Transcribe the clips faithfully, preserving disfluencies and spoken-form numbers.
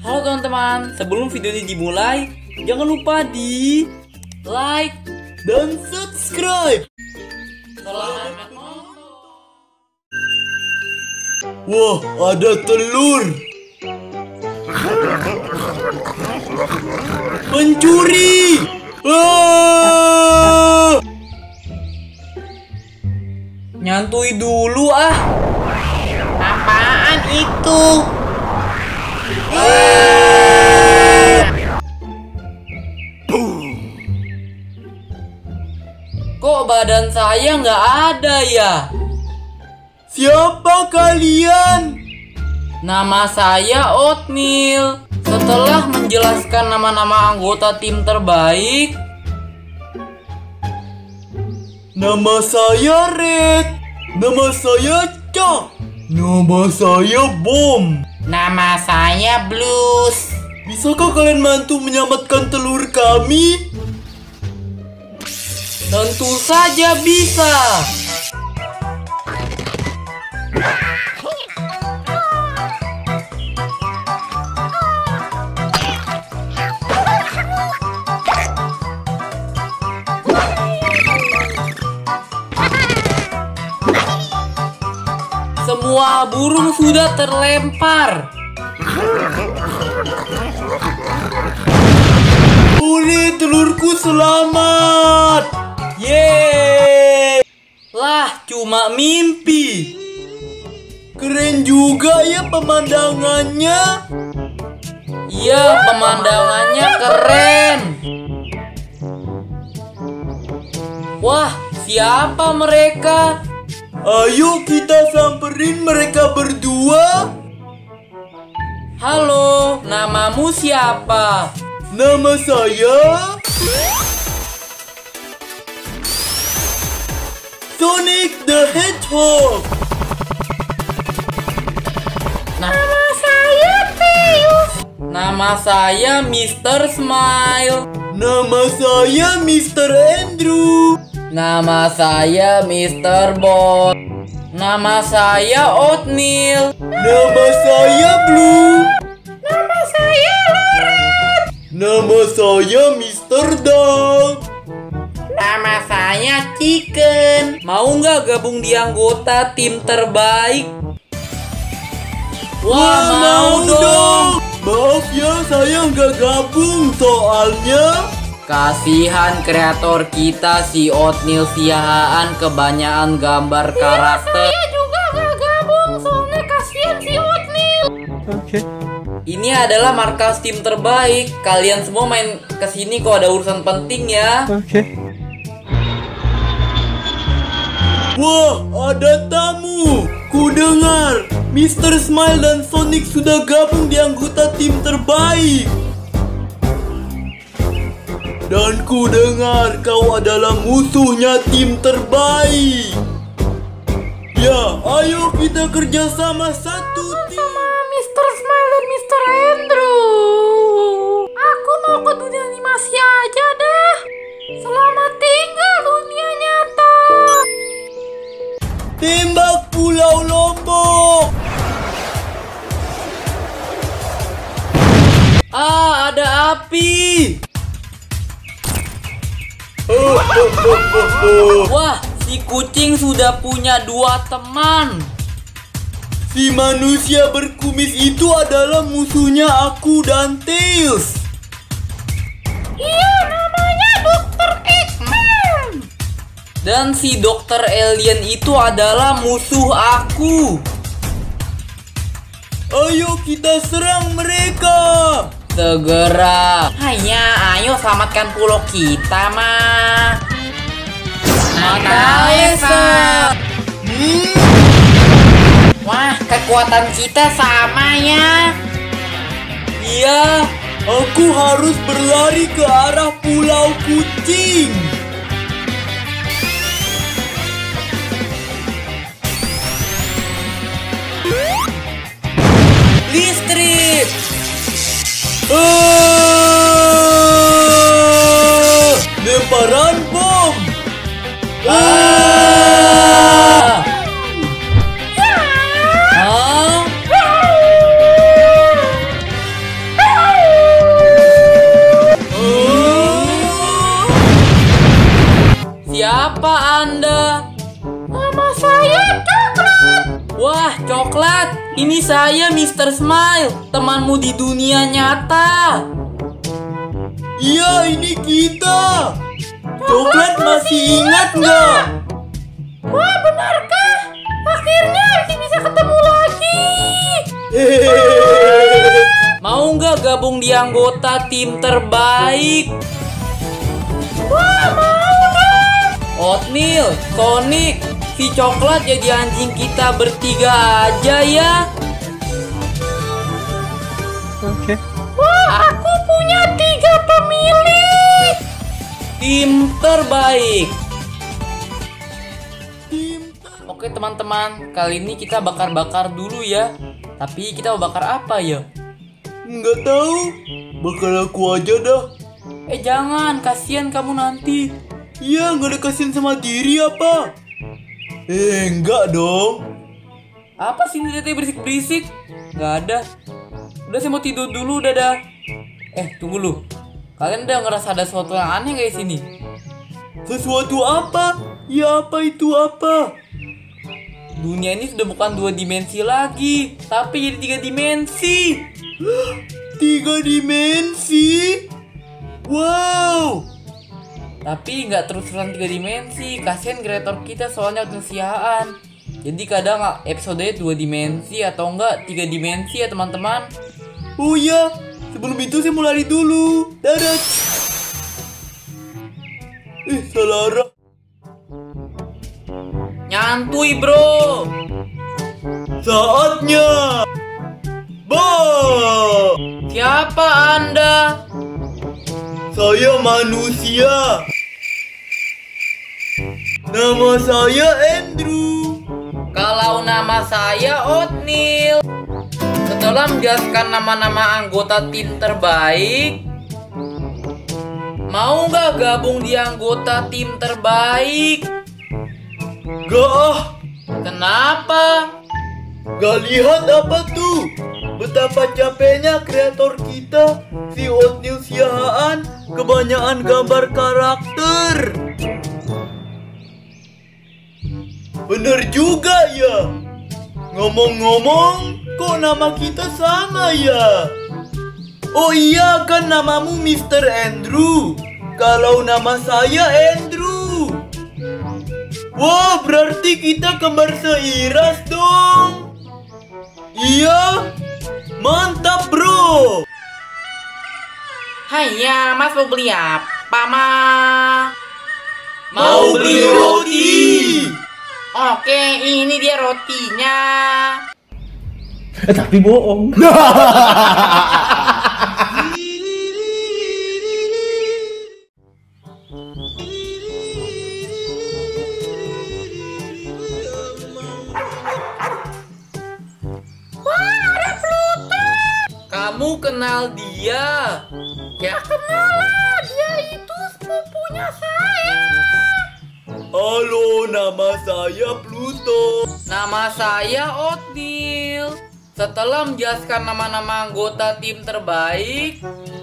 Halo teman-teman, sebelum video ini dimulai, jangan lupa di like dan subscribe. Selamat menonton. Wah, ada telur. Pencuri. Ah! Nyantui dulu ah. Apaan itu? Kok badan saya nggak ada ya? Siapa kalian? Nama saya Oatmeal. Setelah menjelaskan nama-nama anggota tim terbaik, Nama saya Red. Nama saya Cak. Nama saya Bom. Nama saya Blues. Bisakah kalian bantu menyelamatkan telur kami? tentu saja bisa. Semua burung sudah terlempar. Oleh, telurku selamat. Yeay. Lah, cuma mimpi. Keren juga ya pemandangannya. Iya, pemandangannya keren. Wah, siapa mereka? Ayo kita samperin mereka berdua. Halo, namamu siapa? Nama saya Sonic the Hedgehog. Nama saya Teus. Nama saya mister Smile. Nama saya mister Andrew. Nama saya mister Bot. Nama saya Oatmeal. Nama saya Blue. Nama saya Loren. Nama saya mister Dog. Nama saya Chicken. Mau nggak gabung di anggota tim terbaik? Wah, Wah, mau dong. Maaf ya, saya nggak gabung soalnya. Kasihan kreator kita si Oatmeal Siahaan kebanyakan gambar karakter. Saya juga gak gabung, soalnya kasihan si Oatmeal. Ini adalah markas tim terbaik. Kalian semua main kesini kalau ada urusan penting ya. Wah, ada tamu. Ku dengar mister Smile dan Sonic sudah gabung di anggota tim terbaik. Dan ku dengar kau adalah musuhnya tim terbaik. Ya, ayo kita kerjasama satu tim. Sama mister Smile dan mister Andrew. Aku mau ke dunia animasi aja dah. Selamat tinggal dunia nyata. Tembak Pulau Lombok. Ah, ada api. Oh, oh, oh, oh, oh. Wah, si kucing sudah punya dua teman. Si manusia berkumis itu adalah musuhnya aku dan Tails. Iya, namanya dokter Eggman. Dan si dokter alien itu adalah musuh aku. Ayo kita serang mereka. Segera. Hanya, ayo selamatkan pulau kita, mah. Natalesa. Hmm, Wah, kekuatan kita sama ya. Iya. aku harus berlari ke arah Pulau Kucing. Listrik. Ah, lemparan bom. Ah. Hah? Coklat, ini saya mister Smile, temanmu di dunia nyata. Iya, ini kita. Coklat masih ingat nggak? Wah, benarkah? Akhirnya kita bisa ketemu lagi. Mau nggak gabung di anggota tim terbaik? Wah, mau dong. Oatmeal, Sonic, si Coklat jadi anjing kita bertiga aja ya. Oke. Wah, aku punya tiga pemilih. Tim terbaik. Tim ter- Oke teman-teman, kali ini kita bakar-bakar dulu ya. Tapi kita mau bakar apa ya? Nggak tahu. Bakal aku aja dah. Eh jangan, kasihan kamu nanti. Iya, nggak ada kasihan sama diri apa? Eh, enggak dong. Apa sih ini tadi berisik-berisik? Nggak ada. Udah saya mau tidur dulu, dadah. Eh tunggu lu. Kalian udah ngerasa ada sesuatu yang aneh gak di sini? Sesuatu apa? Ya apa itu apa? Dunia ini sudah bukan dua dimensi lagi, tapi jadi tiga dimensi. Tiga dimensi? Wow. Tapi nggak terus-terusan tiga dimensi. Kasihan kreator kita soalnya kesiaan. Jadi kadang episodenya dua dimensi atau enggak tiga dimensi ya teman-teman. Oh iya, sebelum itu saya mau lari dulu. Dadah. Eh, salah arah. Nyantui bro. Saatnya. Ba. Siapa anda? Saya manusia. Nama saya Andrew. Kalau nama saya Oatmeal. Setelah menjelaskan nama-nama anggota tim terbaik, mau nggak gabung di anggota tim terbaik? Gak ah. Kenapa? Gak lihat apa tuh? Betapa capeknya kreator kita, si Oatmeal Siahaan, kebanyakan gambar karakter. Bener juga ya. Ngomong-ngomong, kok nama kita sama ya? Oh iya, kan namamu mister Andrew. Kalau nama saya Andrew. Wah, berarti kita kembar seiras dong. Iya, mantap bro. Haiya, mas mau beli apa, mas? Mau beli roti. Oke, ini dia rotinya. Tapi bohong. Kamu kenal dia? Ya, Kenal lah, dia itu sepupunya saya. Halo, nama saya Pluto. nama saya Oatmeal. Setelah menjelaskan nama-nama anggota tim terbaik,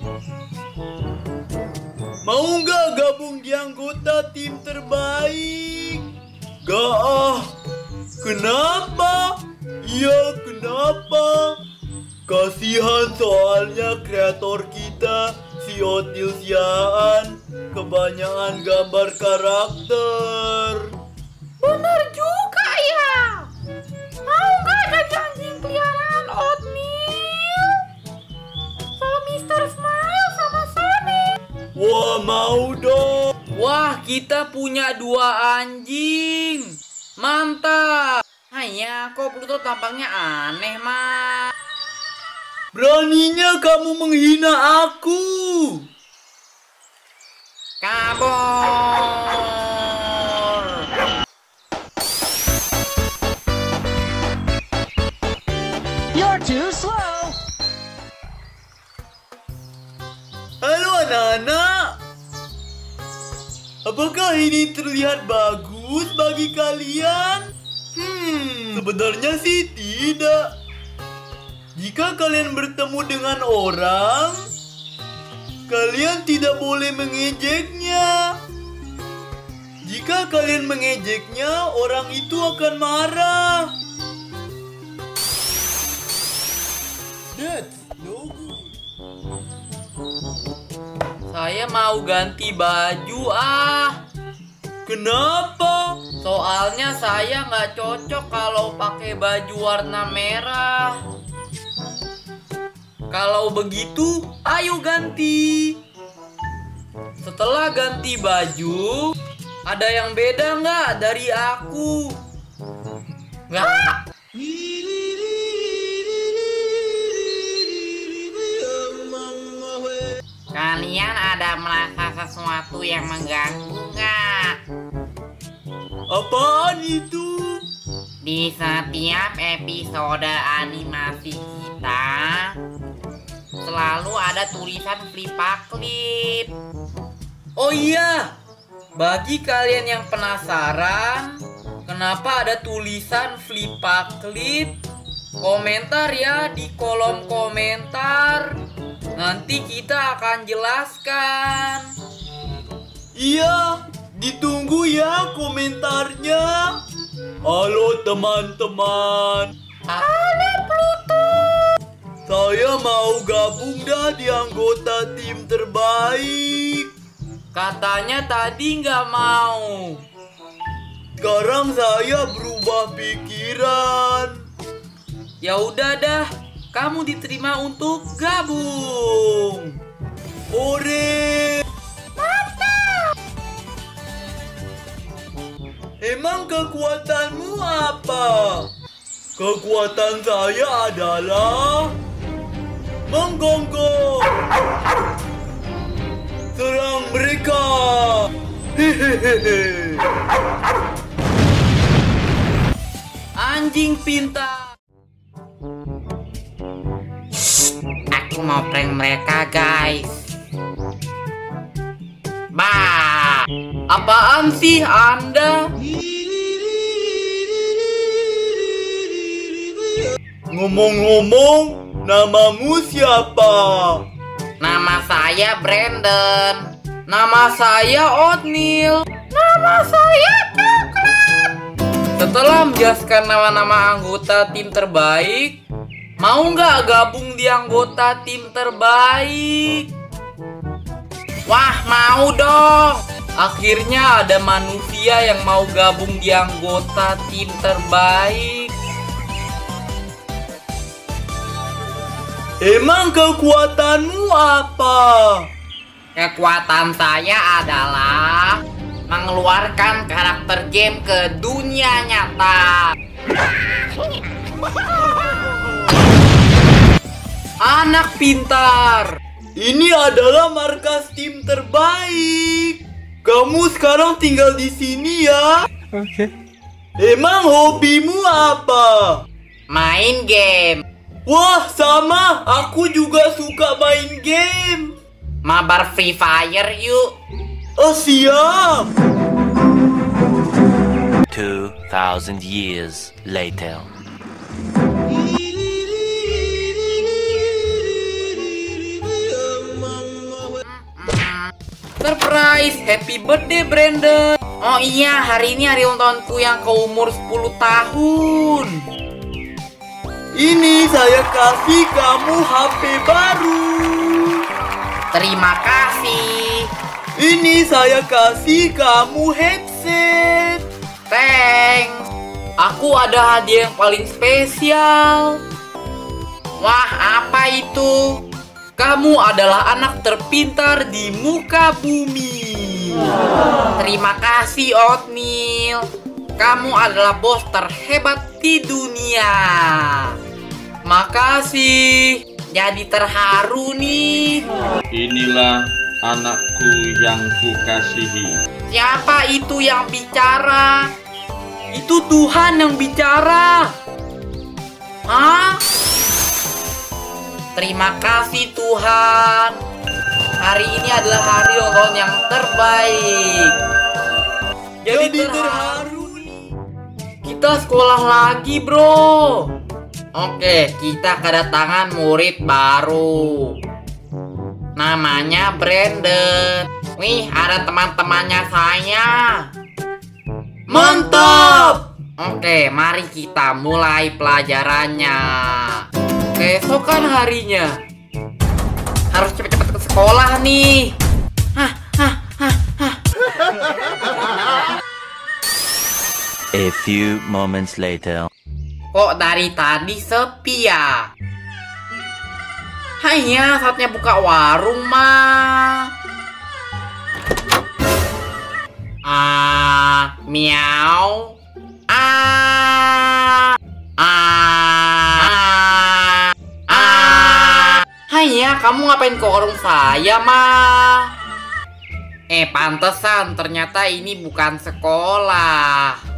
Mau nggak gabung di anggota tim terbaik? Gak ah. Kenapa? Iya, kenapa? Kasihan soalnya kreator kita, si Oatmeal Siahaan, kebanyakan gambar karakter. Bener juga ya. Mau nggak jadi anjing peliharaan Oatmeal? Sama mister Smile sama Sonic. Wah, mau dong. wah kita punya dua anjing. Mantap. Hanya kok Pluto tampaknya aneh, Mas. Beraninya kamu menghina aku. Kabur. You're too slow. Halo anak-anak. Apakah ini terlihat bagus bagi kalian? Hmm, sebenarnya sih tidak. Jika kalian bertemu dengan orang, kalian tidak boleh mengejeknya. Jika kalian mengejeknya, orang itu akan marah. That's no good. Saya mau ganti baju ah. Kenapa? Soalnya saya nggak cocok kalau pakai baju warna merah. Kalau begitu, ayo ganti. Setelah ganti baju, ada yang beda nggak dari aku? Nggak. Kalian ada merasa sesuatu yang mengganggu nggak? Apaan itu? Di setiap episode animasi kita selalu ada tulisan Flippaklip. Oh iya, bagi kalian yang penasaran, kenapa ada tulisan Flippaklip? Komentar ya di kolom komentar. Nanti kita akan jelaskan. Iya, ditunggu ya komentarnya. Halo teman-teman. Halo Pluto. Saya mau gabung dah di anggota tim terbaik. Katanya tadi nggak mau. Sekarang saya berubah pikiran. Ya udah dah, kamu diterima untuk gabung. Ore. Mantap. Emang kekuatanmu apa? Kekuatan saya adalah menggonggong. Serang mereka. Hehehe. Anjing pintar. Aku mau prank mereka, guys. Bah, Apaan sih Anda? Ngomong-ngomong, namamu siapa? nama saya Brandon. Nama saya Oatmeal. Nama saya Coklat. Setelah menjelaskan nama-nama anggota tim terbaik, mau nggak gabung di anggota tim terbaik? Wah, mau dong. Akhirnya ada manusia yang mau gabung di anggota tim terbaik. Emang kekuatanmu apa? Kekuatan saya adalah mengeluarkan karakter game ke dunia nyata. Anak pintar. Ini adalah markas tim terbaik. Kamu sekarang tinggal di sini ya. Oke. Emang hobimu apa? Main game. Wah, sama. Aku juga suka main game. Mabar Free Fire yuk. Oh, siap. Two thousand years later. Surprise, happy birthday Brandon. Oh iya, hari ini hari ulang tahunku yang ke umur sepuluh tahun. Ini saya kasih kamu H P baru. Terima kasih. Ini saya kasih kamu headset. Thanks. Aku ada hadiah yang paling spesial. Wah, apa itu? Kamu adalah anak terpintar di muka bumi. Terima kasih Oatmeal. Kamu adalah bos terhebat di dunia. Makasih. Jadi terharu nih. Inilah anakku yang kukasihi. Siapa itu yang bicara? Itu Tuhan yang bicara. Hah? Terima kasih Tuhan. Hari ini adalah hari ulang tahun yang terbaik. Jadi, Jadi terharu. terharu nih. Kita sekolah lagi, bro. Oke, kita kedatangan murid baru. Namanya Brandon. Wih, ada teman-temannya saya. Mantap. Oke, mari kita mulai pelajarannya. keesokan harinya. Harus cepet-cepet ke sekolah nih. Hah, hah, hah, hah. A few moments later. Kok dari tadi sepi ya? Hanya saatnya buka warung mah. Ah, miau. Ah, ah, ah. Hanya kamu ngapain ke warung saya mah? Eh, pantesan ternyata ini bukan sekolah.